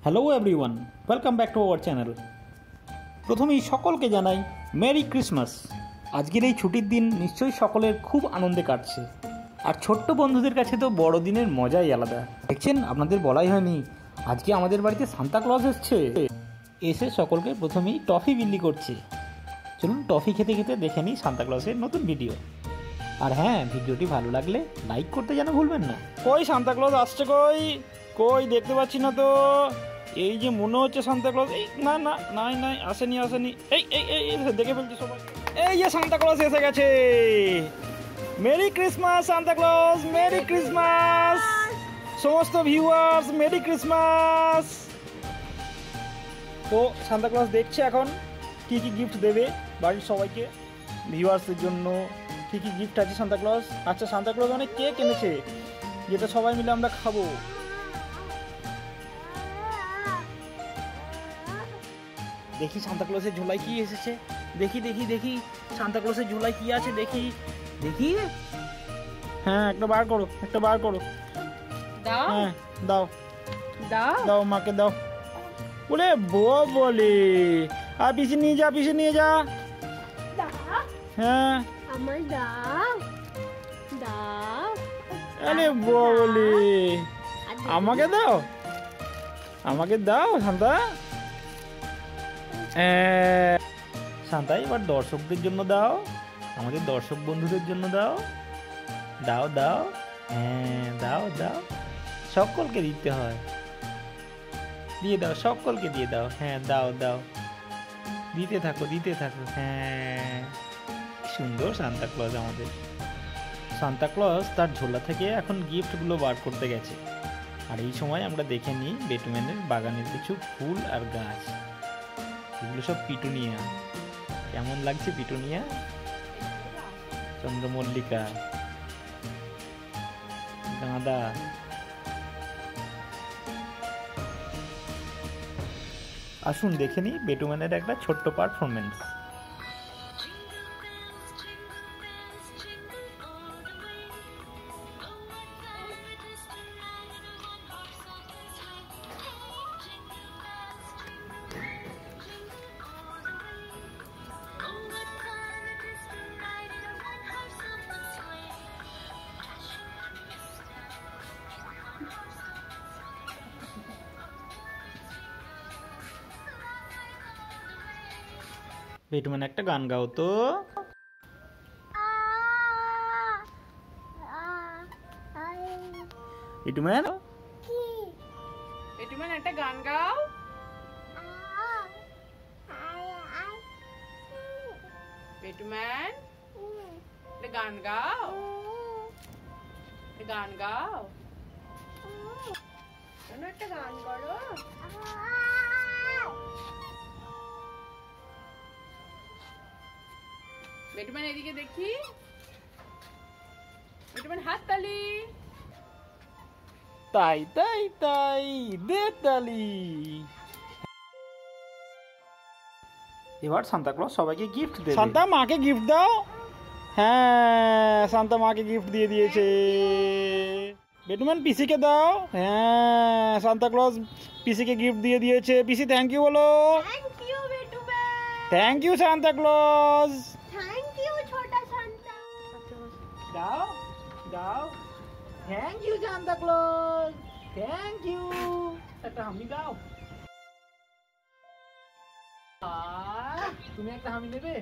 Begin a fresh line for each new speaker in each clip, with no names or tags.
Hello everyone, welcome back to our channel. প্রথমেই সকলকে জানাই মেরি ক্রিসমাস। আজকের এই ছুটির দিন নিশ্চয়ই সকলের খুব আনন্দে কাটছে, আর ছোট্ট বন্ধুদের কাছে তো বড়দিনের মজাই আলাদা। দেখছেন, আপনাদের বলাই হয়নি, আজকে আমাদের বাড়িতে সান্তা ক্লজ এসছে। এসে সকলকে প্রথমেই টফি বিলি করছে। চলুন টফি খেতে খেতে দেখে নিই সান্তা ক্লজের নতুন ভিডিও। আর হ্যাঁ, ভিডিওটি ভালো লাগলে লাইক করতে যেন ভুলবেন না। কই সান্তা ক্লজ আসছে? কই কই দেখতে পাচ্ছি না তো। এই যে মনে হচ্ছে সান্তা ক্লজ, এই না না নাই নাই, আসেনি আসেনি। এই এই এই দেখে ফেলছি সবাই। এই যে সান্তা ক্লজ এসে গেছে। Merry Christmas Santa Claus, merry Christmas সমস্ত ভিউয়ার্স, মেরি ক্রিসমাস। তো সান্তা ক্লজ দেখছে এখন কি কি গিফট দেবে বাড়ির সবাইকে, ভিউয়ার্সদের জন্য কি কি গিফট আছে সান্তা ক্লজ। আচ্ছা, সান্তা ক্লজ অনেক কেক এনেছে, যেটা সবাই মিলে আমরা খাবো। দেখি সান্তা ক্লজের ঝোলায় কি এসেছে। দেখি দেখি দেখি সান্তা ক্লজের ঝোলায় কি আছে, দেখি দেখি। হ্যাঁ, একটা বার করো, একটা বার করো।
দাও,
হ্যাঁ দাও
দাও,
দাও, মাকে দাও। বলে বউ বলে, আর পিছিয়ে নিয়ে যা, পিছিয়ে নিয়ে যা। হ্যাঁ
আমার দাও, দাও।
আরে বউ বলে, আমাকে দাও, আমাকে দাও শান্তা। শান্তা, এবার দর্শকদের জন্য দাও, আমাদের দর্শক বন্ধুদের জন্য দাও। দাও দাও, হ্যাঁ দাও দাও, সকলকে দিতে হয়। দিয়ে দাও, সকলকে দিয়ে দাও। হ্যাঁ দাও দাও, দিতে থাকো দিতে থাকো। হ্যাঁ, সুন্দর সান্তা ক্লজ আমাদের। সান্তা ক্লজ তার ঝোলা থেকে এখন গিফটগুলো বার করতে গেছে। আর এই সময় আমরা দেখে নিই বেটম্যানের বাগানের কিছু ফুল আর গাছ। এগুলো সব পিটুনিয়া। কেমন লাগছে পিটুনিয়া? চন্দ্রমল্লিকা, গাঁদা। আসুন দেখে নিই বেটম্যানের একটা ছোট্ট পারফরমেন্স। বেটম্যান, একটা গান গাও তো। বেটম্যান,
বেটুমান একটা গান গাও। বেটুমান একটা গান গাও, গান গাও, একটা গান করো। বেটুমান এদিকে দেখি, বেটুমান হাততালি।
তাই তাই তাই, দে তালি। এবার সান্তা ক্লজ সবাইকে গিফট দেবে। সান্তা, মাকে গিফট দাও। হ্যাঁ, সান্তা মাকে গিফট দিয়ে দিয়েছে। বেটম্যান, পিসিকে দাও। হ্যাঁ, সান্তা ক্লজ পিসিকে গিফট দিয়ে দিয়েছে। পিসি থ্যাংক ইউ বলো।
থ্যাংক ইউ বেটুমান।
Thank you Santa Claus.
Thank you ছোটা সান্তা।
দাও দাও, thank you Santa Claus, thank you. একটা হামি দাও। তুমি একটা হামি নেবে?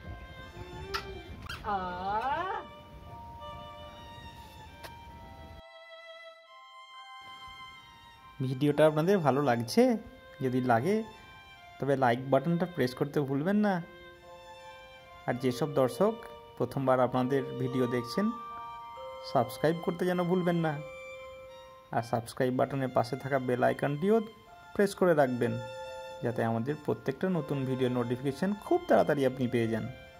ভিডিওটা আপনাদের ভালো লাগছে? যদি লাগে তবে লাইক বাটনটা প্রেস করতে ভুলবেন না। আর যেসব দর্শক প্রথমবার আপনাদের ভিডিও দেখছেন, সাবস্ক্রাইব করতে যেন ভুলবেন না। আর সাবস্ক্রাইব বাটনের পাশে থাকা বেল আইকনটিও প্রেস করে রাখবেন, যাতে আমাদের প্রত্যেকটা নতুন ভিডিও নোটিফিকেশান খুব তাড়াতাড়ি আপনি পেয়ে যান।